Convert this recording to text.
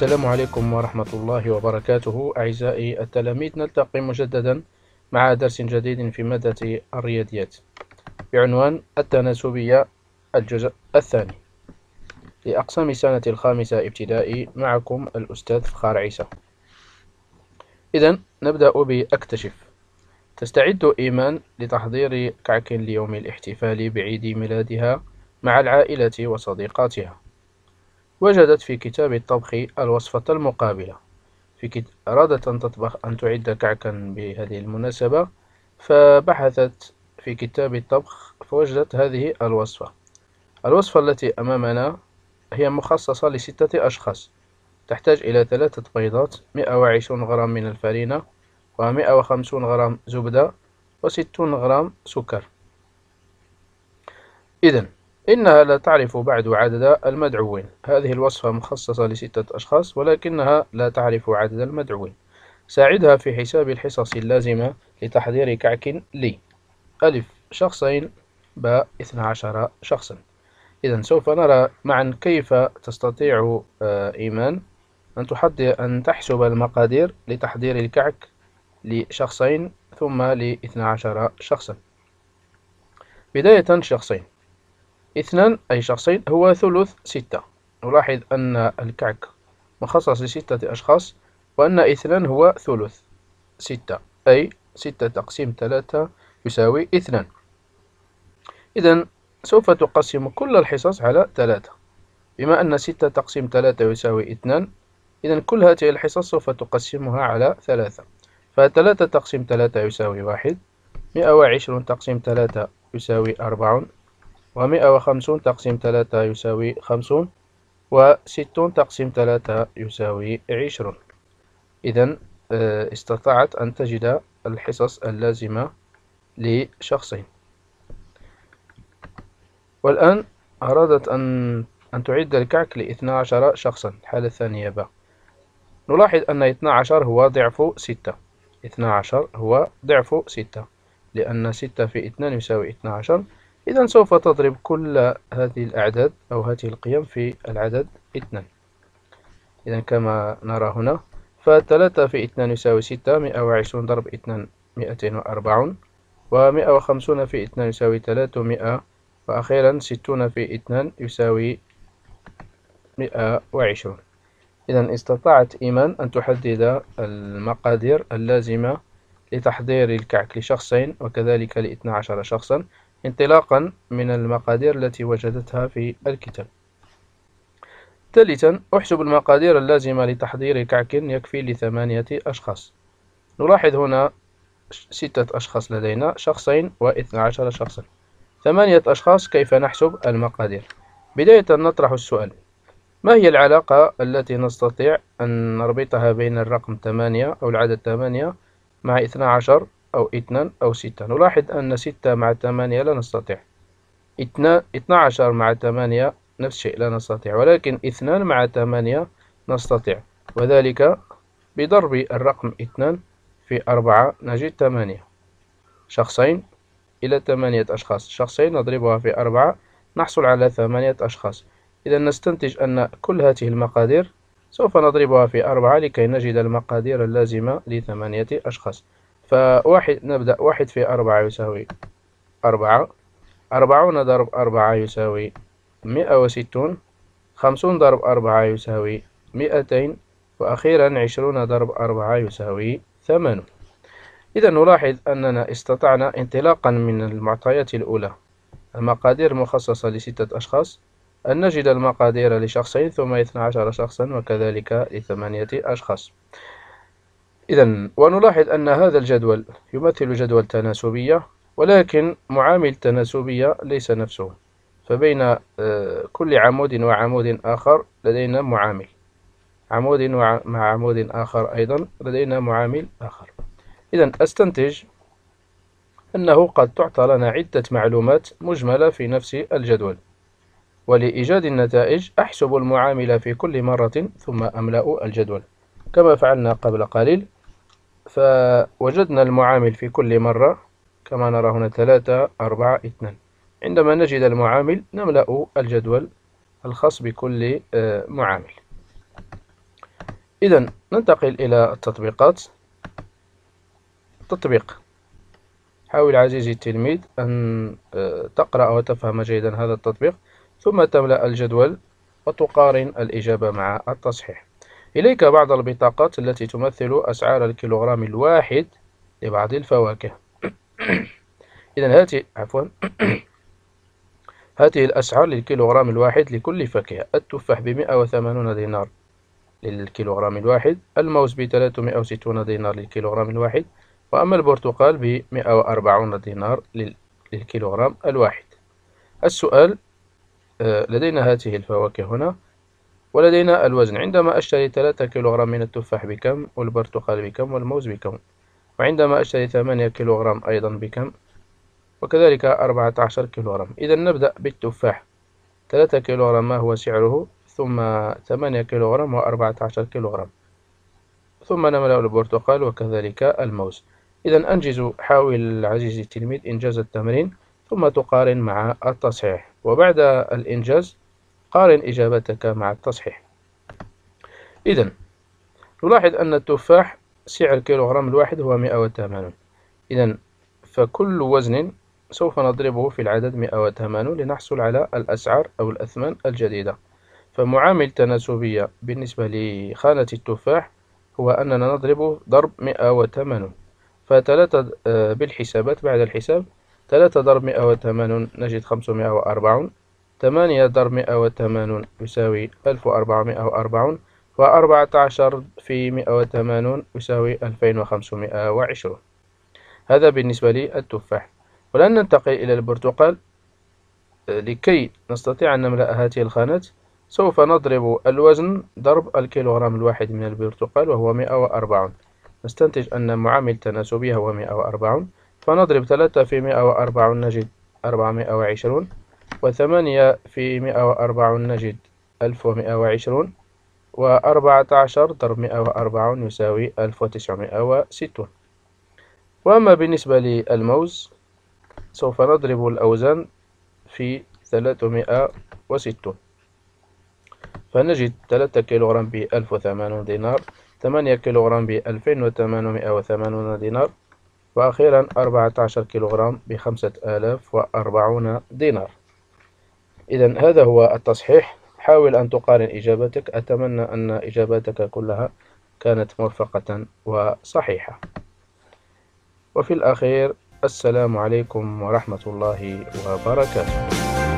السلام عليكم ورحمة الله وبركاته. أعزائي التلاميذ، نلتقي مجددا مع درس جديد في مادة الرياضيات بعنوان التناسبية، الجزء الثاني لأقسام سنة الخامسة ابتدائي. معكم الأستاذ فخار عيسى. إذن نبدأ بأكتشف. تستعد إيمان لتحضير كعك ليوم الاحتفال بعيد ميلادها مع العائلة وصديقاتها. وجدت في كتاب الطبخ الوصفة المقابلة. أرادت أن تطبخ أن تعد كعكا بهذه المناسبة، فبحثت في كتاب الطبخ فوجدت هذه الوصفة التي أمامنا هي مخصصة لستة أشخاص. تحتاج إلى 3 بيضات، 120 غرام من الفرينة، و150 غرام زبدة، و60 غرام سكر. إذن إنها لا تعرف بعد عدد المدعوين. هذه الوصفة مخصصة ل6 أشخاص ولكنها لا تعرف عدد المدعوين. ساعدها في حساب الحصص اللازمة لتحضير كعك لي: ألف شخصين، باء 12 شخصا. إذن سوف نرى معا كيف تستطيع إيمان أن تحسب المقادير لتحضير الكعك لشخصين ثم ل12 شخصا. بداية شخصين. 2 أي شخصين هو ثلث 6. نلاحظ أن الكعك مخصص ل6 أشخاص وأن 2 هو ثلث 6، أي 6 تقسيم 3 يساوي 2. إذن سوف تقسم كل الحصص على 3. بما أن 6 تقسيم 3 يساوي 2، إذن كل هذه الحصص سوف تقسمها على 3. ف3 تقسيم 3 يساوي 1، 120 تقسيم 3 يساوي 4، و150 تقسيم 3 يساوي 50، و60 تقسيم 3 يساوي 20. إذن استطاعت أن تجد الحصص اللازمة لشخصين. والآن أرادت أن تعد الكعك ل12 شخصا. الحالة الثانية ب. نلاحظ أن 12 هو ضعف 6. 12 هو ضعف 6 لأن 6 في 2 يساوي 12. إذن سوف تضرب كل هذه الأعداد أو هذه القيم في العدد 2. إذن كما نرى هنا، ف3 في 2 يساوي 6، 120 ضرب 2 240، و150 في 2 يساوي 300، وأخيرا 60 في 2 يساوي 120. إذن استطاعت إيمان أن تحدد المقادير اللازمة لتحضير الكعك لشخصين وكذلك ل12 شخصا انطلاقا من المقادير التي وجدتها في الكتاب. ثالثا، احسب المقادير اللازمة لتحضير كعك يكفي ل8 أشخاص. نلاحظ هنا 6 أشخاص لدينا، شخصين و12 شخصا. 8 أشخاص، كيف نحسب المقادير؟ بداية نطرح السؤال: ما هي العلاقة التي نستطيع أن نربطها بين الرقم 8 أو العدد 8 مع 12 أو 2 أو 6؟ نلاحظ أن 6 مع 8 لا نستطيع، 12 مع 8 نفس الشيء لا نستطيع، ولكن 2 مع 8 نستطيع، وذلك بضرب الرقم 2 في 4 نجد 8. شخصين إلى 8 أشخاص، شخصين نضربها في 4 نحصل على 8 أشخاص. إذا نستنتج أن كل هذه المقادير سوف نضربها في 4 لكي نجد المقادير اللازمة ل8 أشخاص. فواحد نبدأ، 1 في 4 يساوي 4، 40 ضرب 4 يساوي 160، 50 ضرب 4 يساوي 200، وأخيرا 20 ضرب 4 يساوي 80. إذا نلاحظ أننا استطعنا انطلاقا من المعطيات الأولى، المقادير المخصصة ل6 أشخاص، أن نجد المقادير لشخصين ثم 12 شخصا وكذلك ل8 أشخاص. إذا ونلاحظ أن هذا الجدول يمثل جدول تناسبية، ولكن معامل التناسبية ليس نفسه، فبين كل عمود وعمود آخر لدينا معامل، عمود مع عمود آخر أيضا لدينا معامل آخر. إذا أستنتج أنه قد تعطى لنا عدة معلومات مجملة في نفس الجدول، ولإيجاد النتائج أحسب المعامل في كل مرة ثم أملأ الجدول كما فعلنا قبل قليل. فوجدنا المعامل في كل مرة كما نرى هنا 3 4 2. عندما نجد المعامل نملأ الجدول الخاص بكل معامل. إذا ننتقل إلى التطبيقات. تطبيق: حاول عزيزي التلميذ أن تقرأ وتفهم جيدا هذا التطبيق، ثم تملأ الجدول وتقارن الإجابة مع التصحيح. إليك بعض البطاقات التي تمثل أسعار الكيلوغرام الواحد لبعض الفواكه. إذا هذه الأسعار للكيلوغرام الواحد لكل فاكهة: التفاح ب180 دينار للكيلوغرام الواحد، الموز ب360 دينار للكيلوغرام الواحد، وأما البرتقال ب140 دينار للكيلوغرام الواحد. السؤال: لدينا هذه الفواكه هنا، ولدينا الوزن. عندما أشتري 3 كيلوغرام من التفاح بكم، والبرتقال بكم، والموز بكم؟ وعندما أشتري 8 كيلوغرام أيضا بكم؟ وكذلك 14 كيلوغرام. إذا نبدأ بالتفاح: 3 كيلوغرام ما هو سعره؟ ثم 8 كيلوغرام و14 كيلوغرام، ثم نملأ البرتقال وكذلك الموز. إذا أنجز. حاول عزيزي التلميذ إنجاز التمرين ثم تقارن مع التصحيح، وبعد الإنجاز قارن إجابتك مع التصحيح. إذا نلاحظ أن التفاح سعر الكيلوغرام الواحد هو 180. إذا فكل وزن سوف نضربه في العدد 180 لنحصل على الأسعار أو الأثمان الجديدة. فمعامل تناسبية بالنسبة لخانة التفاح هو أننا نضرب ضرب 180. فتلاتة بالحسابات بعد الحساب: 3 ضرب 180 نجد 540، 8 ضرب 180 يساوي 1440، و14 في 180 يساوي 2520. هذا بالنسبة للتفاح. والآن ننتقل إلى البرتقال. لكي نستطيع أن نملأ هذه الخانات سوف نضرب الوزن ضرب الكيلوغرام الواحد من البرتقال وهو 140. نستنتج أن معامل تناسبية هو 140، فنضرب 3 في 140 نجد 420، و8 في 140 نجد 1120، و14 ضرب 140 يساوي 1960. وأما بالنسبة للموز سوف نضرب الأوزان في 360، فنجد 3 كيلوغرام ب1080 دينار، 8 كيلوغرام ب2880 دينار، وأخيرا 14 كيلوغرام ب5040 دينار. إذا هذا هو التصحيح. حاول أن تقارن إجابتك. أتمنى أن إجاباتك كلها كانت موفقة وصحيحة. وفي الأخير، السلام عليكم ورحمة الله وبركاته.